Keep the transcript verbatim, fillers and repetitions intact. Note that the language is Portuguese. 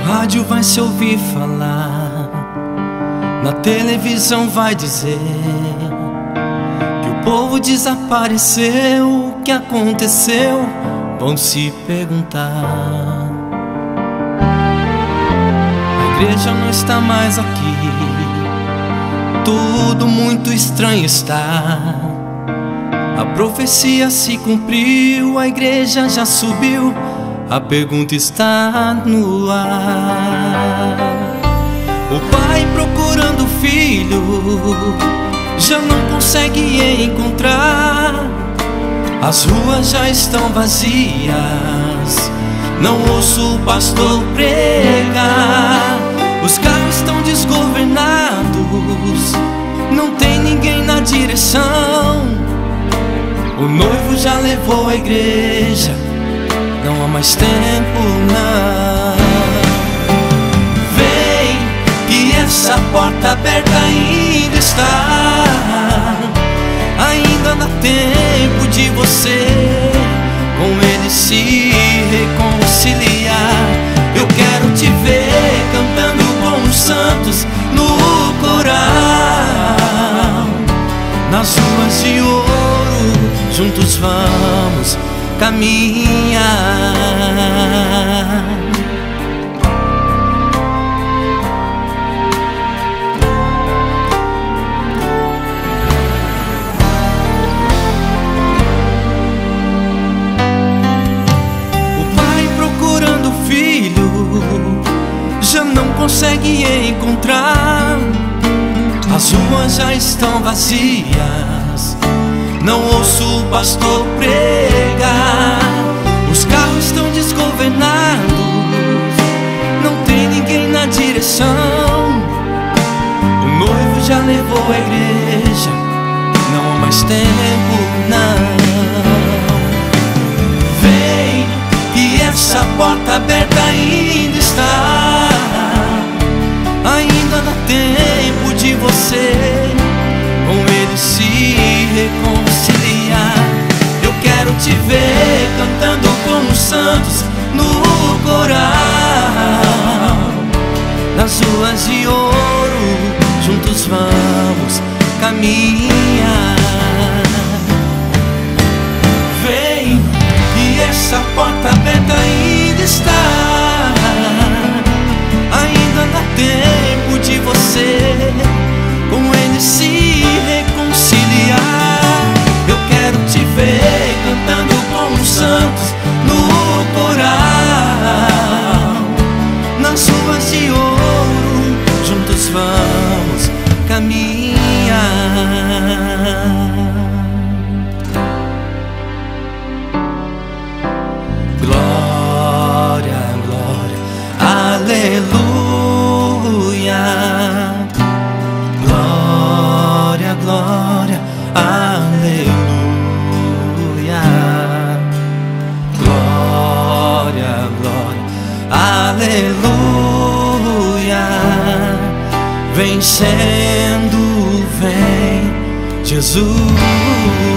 rádio vai se ouvir falar, na televisão vai dizer que o povo desapareceu. O que aconteceu? Vão se perguntar. A igreja não está mais aqui, tudo muito estranho está. A profecia se cumpriu, a igreja já subiu, a pergunta está no ar. O pai procurando o filho já não consegue encontrar. As ruas já estão vazias, não ouço o pastor pregar. Os carros estão desgovernados, não tem ninguém na direção. O noivo já levou a igreja, não há mais tempo não. Vem, que essa porta aberta ainda está. Ainda dá tempo de você com ele se reconciliar. Eu quero te ver cantando com os santos no coral, nas ruas de ouro juntos vamos caminhar. O pai procurando o filho já não consegue encontrar. As ruas já estão vazias, não ouço o pastor pregar. Os carros estão desgovernados, não tem ninguém na direção. O noivo já levou a igreja, não há mais tempo não. Vem, que essa porta aberta ainda está. Ainda dá tempo de você com ele se reconciliar. Eu quero te ver cantando com os santos no coral, nas ruas de ouro juntos vamos caminhar. Vem, que essa porta aberta ainda está. Ainda dá tempo de você com ele se reconciliar. Eu quero te ver cantando com os santos no coral, nas ruas de ouro juntos vamos caminhar. Glória, glória, aleluia. Glória, glória, aleluia. Glória, glória, aleluia. Vencendo, vem Jesus.